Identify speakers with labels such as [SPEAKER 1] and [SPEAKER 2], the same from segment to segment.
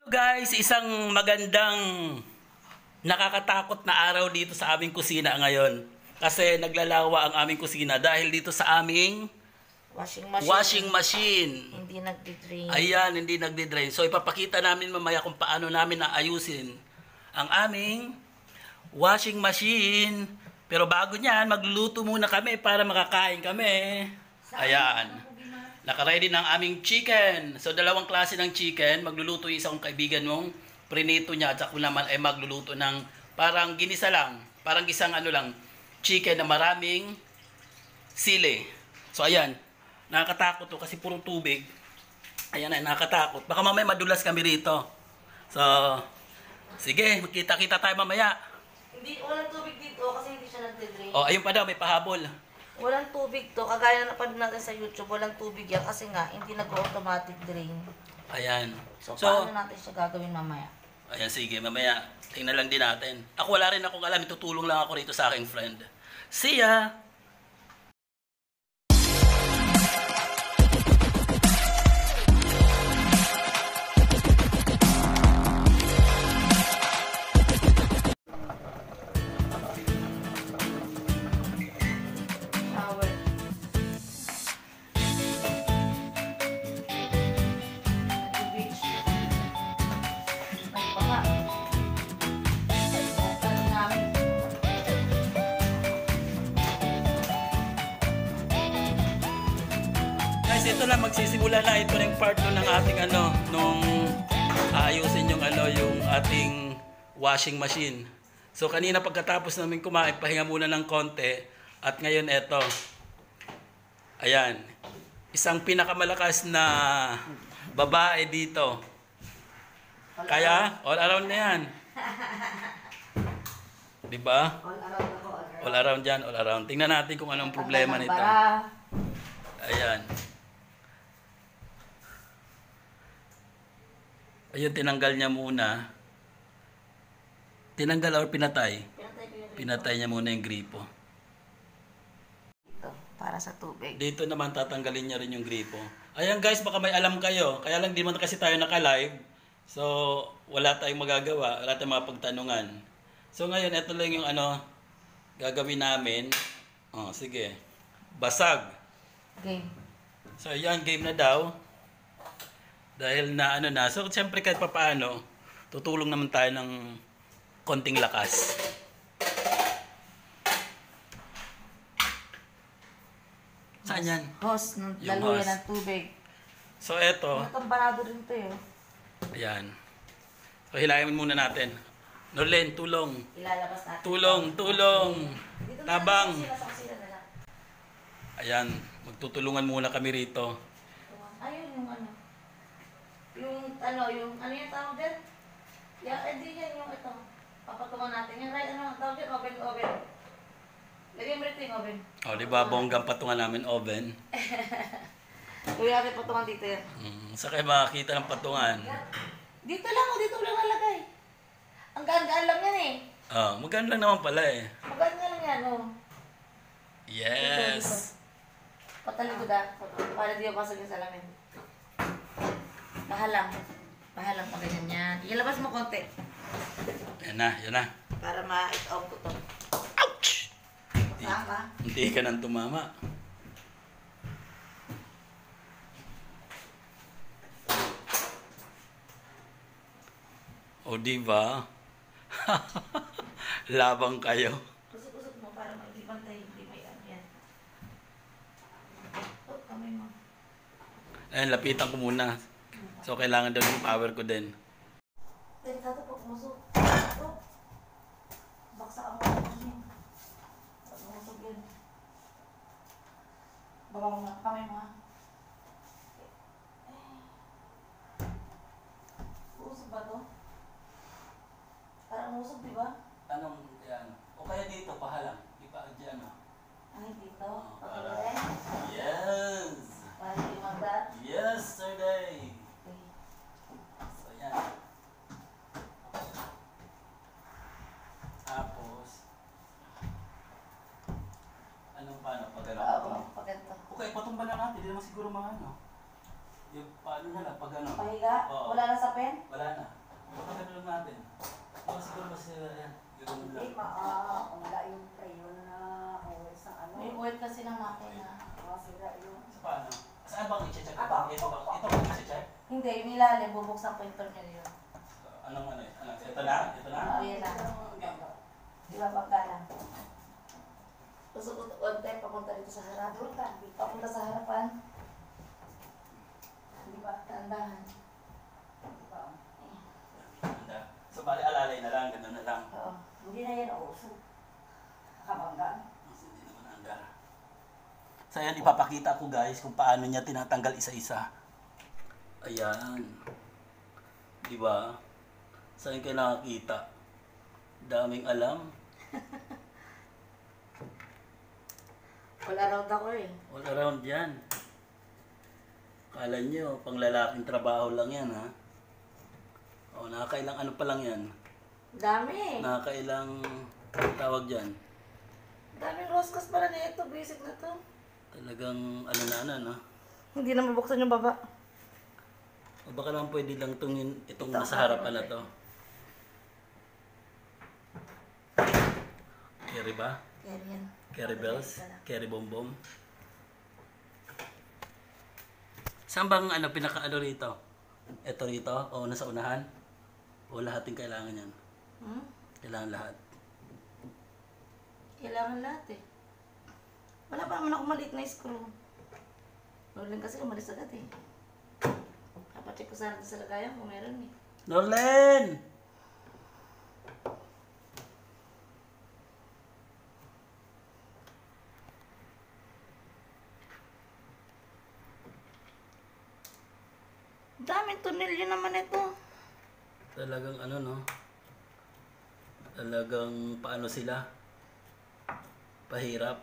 [SPEAKER 1] Guys, isang magandang nakakatakot na araw dito sa aming kusina ngayon. Kasi naglalawa ang aming kusina dahil dito sa aming washing machine.
[SPEAKER 2] Hindi nagdi-drain.
[SPEAKER 1] Ayan, hindi nagdi-drain. So ipapakita namin mamaya kung paano namin naayusin ang aming washing machine. Pero bago niyan, magluluto muna kami para makakain kami. Ayan. Nakaready ng aming chicken. So, dalawang klase ng chicken. Magluluto yung isang kaibigan mong prinito niya. At ako naman ay magluluto ng parang ginisa lang. Parang isang chicken na maraming sili. So, ayan. Nakakatakot to kasi puro tubig. Ayan ay nakakatakot. Baka mamaya madulas kami rito. So, sige. Magkita-kita tayo mamaya.
[SPEAKER 2] Walang tubig dito kasi hindi siya nagde-drain.
[SPEAKER 1] Oh, ayun pa daw. May pahabol.
[SPEAKER 2] Walang tubig to. Kagaya na napanood natin sa YouTube, walang tubig yan kasi nga, hindi nag-automatic drain.
[SPEAKER 1] Ayan.
[SPEAKER 2] So, paano natin siya gagawin mamaya?
[SPEAKER 1] Ayan, sige. Mamaya, tingnan lang din natin. Ako wala rin akong alam. Tutulong lang ako rito sa aking friend. See ya! Guys, ito lang magsisimula na ito ng part 2 ng ating nung ayusin yung yung ating washing machine. So kanina pagkatapos namin kumain, pahinga muna ng konti at ngayon ito. Ayan. Isang pinakamalakas na babae dito. Kaya all around na 'yan. 'Di ba? All around dyan, all around. Tingnan natin kung anong problema nito. Ayan. Ayun, tinanggal niya muna. Tinanggal or pinatay? Pinatay niya muna yung gripo.
[SPEAKER 2] Ito, para sa tubig.
[SPEAKER 1] Dito naman tatanggalin niya rin yung gripo. Ayan guys, baka may alam kayo. Kaya lang di man kasi tayo naka-live. So, wala tayong magagawa. Wala tayong mga pagtanungan. So ngayon, ito lang yung gagawin namin. Oh, sige. Basag.
[SPEAKER 2] Game.
[SPEAKER 1] So, yan, game na daw. Dahil na na. So, siyempre kahit papaano, tutulong naman tayo ng konting lakas. Saan yan?
[SPEAKER 2] Hose, laluyan ng tubig.
[SPEAKER 1] So, eto.
[SPEAKER 2] Natambarado rin ito eh.
[SPEAKER 1] Ayan. So, hilayin muna natin. Norlen, tulong.
[SPEAKER 2] Ilalabas natin.
[SPEAKER 1] Tulong. Tabang.
[SPEAKER 2] Sa kusina na lang.
[SPEAKER 1] Ayan. Magtutulungan muna kami rito.
[SPEAKER 2] Ayun yung yung yung tawag din? Hindi yan yung ito. Papatungan natin. Yan, right, tawag din? Oven. Lagyan mo rito yung oven.
[SPEAKER 1] O, di ba, bonggang patungan namin oven.
[SPEAKER 2] Gawin natin patungan dito yan.
[SPEAKER 1] Sa kayo makakita ng patungan.
[SPEAKER 2] Dito lang nalagay. Ang gaan-gaan lang yan eh.
[SPEAKER 1] Maganda lang naman pala eh.
[SPEAKER 2] Maganda lang yan, oh.
[SPEAKER 1] Yes.
[SPEAKER 2] Patalikod para di mapasok yung salamin. Bahalang pa ganyan yan. Ilabas mo konti.
[SPEAKER 1] Yan na.
[SPEAKER 2] Para ma-off ko to.
[SPEAKER 1] Ouch!
[SPEAKER 2] Saan ka?
[SPEAKER 1] Hindi ka nang tumama. O diba? Labang kayo.
[SPEAKER 2] Kusok-kusok mo para maipantay. Hindi may yan. Kamay mo.
[SPEAKER 1] Ayan, lapitan ko muna. So, kailangan daw yung power ko din.
[SPEAKER 2] Delikado pag umusok. Baksa ang mga pag umusok yan. Baba mo nga. Kamay mo nga. Uusok ba to? Parang umusok, di ba?
[SPEAKER 1] Anong yan? O kaya dito, pahalang. Di pa dyan,
[SPEAKER 2] Ay, dito.
[SPEAKER 1] para.
[SPEAKER 2] Okay.
[SPEAKER 1] Yes!
[SPEAKER 2] Para hindi magdat.
[SPEAKER 1] Yesterday! So, yan. Tapos, anong paano? Pagalaw ko.
[SPEAKER 2] Pagganto.
[SPEAKER 1] Okay, patumba na natin. Hindi naman siguro mga Yung paano na lang, pag ano?
[SPEAKER 2] Pahiga?
[SPEAKER 1] Oo.
[SPEAKER 2] Wala na sa pen?
[SPEAKER 1] Wala na. Pagkano lang natin. Siguro mas yan. Yung lang.
[SPEAKER 3] Wala yung prayon na oil sa ano.
[SPEAKER 2] May oil kasi ng makina.
[SPEAKER 3] Sira yung...
[SPEAKER 1] Sa paano? Saan bang i-check? Ito bang i-check?
[SPEAKER 2] Hindi, yung ilalim, bubuksan ko yung tornilyo.
[SPEAKER 1] Anong ano eh? Ano? Ito na? Ito na?
[SPEAKER 2] Oo, yan na. Di ba pagkala? Gusto ko konti papunta dito sa harap. Papunta sa harapan. Di ba? Tandahan.
[SPEAKER 1] Ganda. So bali alalay na lang, gano'n na lang.
[SPEAKER 2] Oo.
[SPEAKER 3] Hindi na yan uso. Kabangga.
[SPEAKER 1] Hindi naman andar. So ayan, ipapakita ko guys kung paano niya tinatanggal isa-isa. Ayan. Di ba? Saan kayo nakakita? Daming alam.
[SPEAKER 2] All around ako eh.
[SPEAKER 1] All around yan. Kala nyo, pang lalaking trabaho lang yan ha. O, nakakailang ano pa lang yan.
[SPEAKER 2] Dami.
[SPEAKER 1] Nakakailang tawag dyan.
[SPEAKER 2] Daming roskas pala na ito. Basic na to.
[SPEAKER 1] Talagang ano na ano, no?
[SPEAKER 2] Hindi na mabuksan yung baba.
[SPEAKER 1] O baka naman pwede lang itong nasa harapan na to. Carry ba?
[SPEAKER 2] Yan, yan.
[SPEAKER 1] Carry bells? Carry bombom? Saan bang ano, pinaka-ano rito? Ito rito? O nasa unahan? O lahat yung kailangan yan?
[SPEAKER 2] Hmm?
[SPEAKER 1] Kailangan lahat.
[SPEAKER 2] Kailangan lahat eh. Wala pa naman ako maliit na screw. Norlin kasi umalis agad eh. Kapacheck ko sana sa lagayan kung meron eh.
[SPEAKER 1] Norlen!
[SPEAKER 2] Daming tornilyo naman ito.
[SPEAKER 1] Talagang ano no? Talagang paano sila? Pahirap.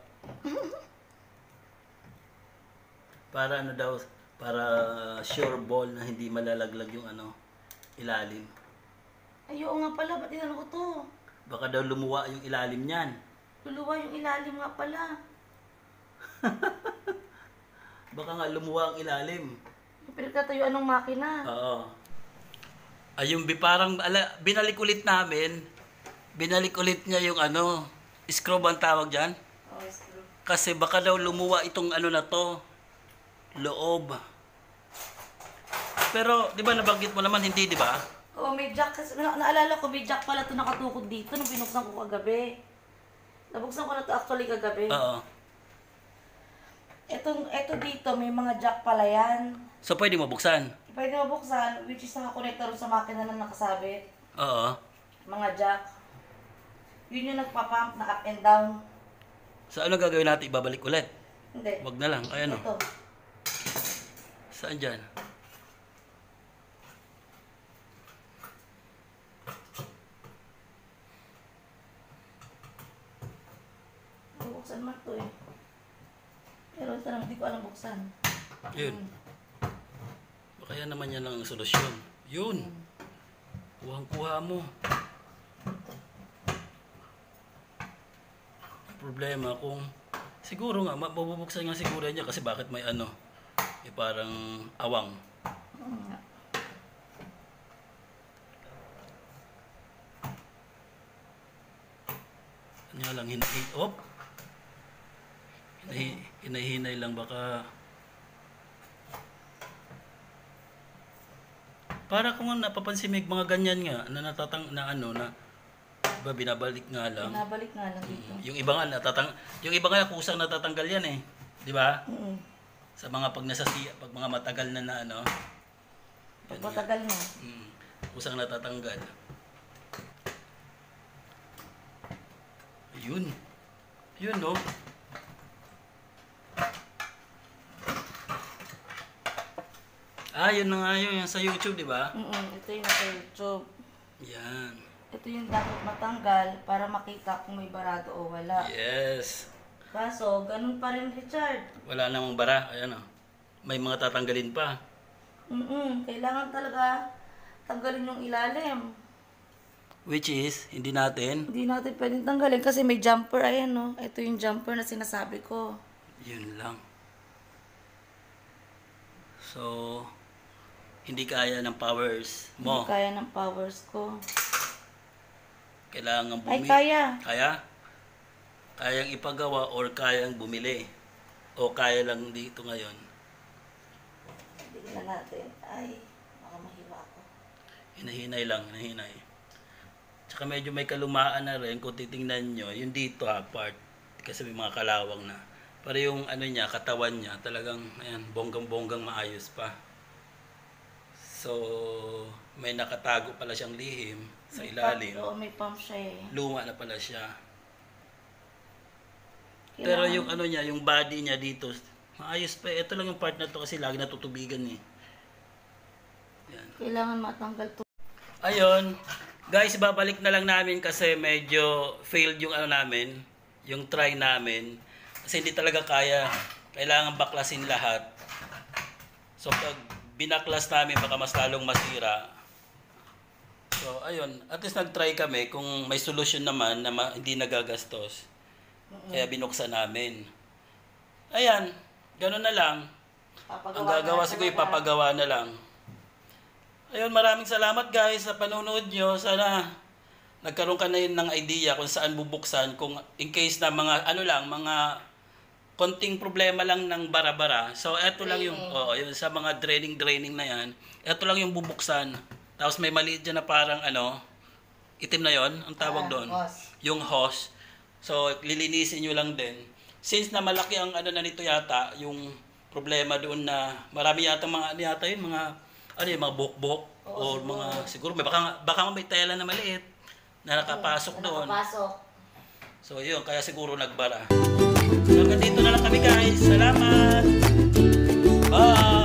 [SPEAKER 1] Para ano daw, para sure ball na hindi malalaglag yung ano, ilalim.
[SPEAKER 2] Ay, oo nga pala, ba't inano ko to?
[SPEAKER 1] Baka daw lumuwa yung ilalim niyan.
[SPEAKER 2] Luluwa yung ilalim nga pala.
[SPEAKER 1] Baka nga lumuwa ang ilalim.
[SPEAKER 2] Yung pinagtatayuan ng makina.
[SPEAKER 1] Oo. Ay yung parang binalik ulit namin. Binalik ulit niya yung ano, screw ba ang tawag diyan?
[SPEAKER 2] Oh, screw.
[SPEAKER 1] Kasi baka daw lumuwa itong ano na to, loob. Pero, di ba nabanggit mo naman, hindi, di ba?
[SPEAKER 2] Oo, may jack. Kasi, naalala ko, may jack pala ito nakatukod dito nung binuksan ko kagabi. Nabuksan ko na ito actually kagabi.
[SPEAKER 1] Oo.
[SPEAKER 2] Ito dito, may mga jack pala yan.
[SPEAKER 1] So, pwede mo buksan?
[SPEAKER 2] Pwede mabuksan, which is nakakonektor sa makina na nakasabit.
[SPEAKER 1] Oo.
[SPEAKER 2] Mga jack. Yun yung nagpapump na up and down.
[SPEAKER 1] So, ano gagawin natin? Ibabalik ulit?
[SPEAKER 2] Hindi.
[SPEAKER 1] Wag na lang. Ayan o.
[SPEAKER 2] Ito.
[SPEAKER 1] Saan dyan?
[SPEAKER 2] Buksan man ito eh. Pero ito lang, hindi ko alam buksan.
[SPEAKER 1] Yun. Kaya naman yan lang ang solusyon. Yun. Kuhang-kuha mo. Problema kung siguro nga mabubuksan nga siguro niya kasi bakit may ano parang awang. Kanya lang hinahinay lang baka para kung napapansin may mga ganyan nga na ba binabalik nga lang.
[SPEAKER 2] Binabalik nga lang dito.
[SPEAKER 1] Yung iba nga yung iba nga kusang natatanggal yan eh. Di ba? Sa mga pag mga matagal na ano.
[SPEAKER 2] Pag matagal na.
[SPEAKER 1] Kusang natatanggal. Yun. Yun no. Yun na nga yun sa YouTube, di ba?
[SPEAKER 2] Ito yung nasa YouTube.
[SPEAKER 1] Yan.
[SPEAKER 2] Ito yung dapat matanggal para makita kung may barado o wala.
[SPEAKER 1] Yes.
[SPEAKER 2] Kaso, ganun pa rin, Richard.
[SPEAKER 1] Wala namang bara. Ayan o. May mga tatanggalin pa.
[SPEAKER 2] Kailangan talaga tanggalin yung ilalim.
[SPEAKER 1] Which is, hindi natin.
[SPEAKER 2] Hindi natin pwedeng tanggalin kasi may jumper. Ayan no. Ito yung jumper na sinasabi ko.
[SPEAKER 1] Yun lang. So, hindi kaya ng powers mo.
[SPEAKER 2] Hindi kaya ng powers ko.
[SPEAKER 1] Kailangan
[SPEAKER 2] Ay,
[SPEAKER 1] bumili.
[SPEAKER 2] kaya.
[SPEAKER 1] Kaya? Kayang ipagawa or kayang bumili? O kaya lang dito ngayon?
[SPEAKER 2] Tignan natin. Ay, baka mahiwa ako.
[SPEAKER 1] Hinahinay lang, hinahinay. Tsaka medyo may kalumaan na rin kung titingnan nyo, yung dito part. Kasi may mga kalawang na. Pero yung ano niya, katawan niya, talagang ayan, bonggang-bonggang maayos pa. So, may nakatago pala siyang lihim sa ilalim.
[SPEAKER 2] Oo, may pump siya eh.
[SPEAKER 1] Luma na pala siya. Pero yung ano niya, yung body niya dito, maayos pa. Ito lang yung part na to kasi lagi natutubigan eh. Yan.
[SPEAKER 2] Kailangan matanggal to.
[SPEAKER 1] Ayun. Guys, babalik na lang namin kasi medyo failed yung ano namin, yung try namin. Kasi hindi talaga kaya. Kailangan baklasin lahat. So pag binaklas namin baka mas lalong masira. So ayun, at least nag-try kami kung may solusyon naman na hindi nagagastos. Kaya binuksan namin. Ayan, gano'n na lang. Ang gagawa siguro ipapagawa na lang. Ayun, maraming salamat guys sa panonood nyo. Sana nagkaroon ka na yun ng idea kung saan bubuksan. Kung in case na mga ano lang, mga konting problema lang ng bara-bara. So eto lang yung, yun, sa mga draining na yan. Eto lang yung bubuksan. Tapos may maliit dyan na parang ano, itim na yon ang tawag doon.
[SPEAKER 2] Hose.
[SPEAKER 1] Yung hose. So lilinisin nyo lang din. Since na malaki ang ano na nito yata, yung problema doon na marami yata mga ano yata yun, mga ano yung mga buhok-buhok o mga siguro may baka may tela na maliit na nakapasok doon.
[SPEAKER 2] Nakapasok.
[SPEAKER 1] So yun, kaya siguro nagbara. So hanggang dito na lang kami guys. Salamat. Bye.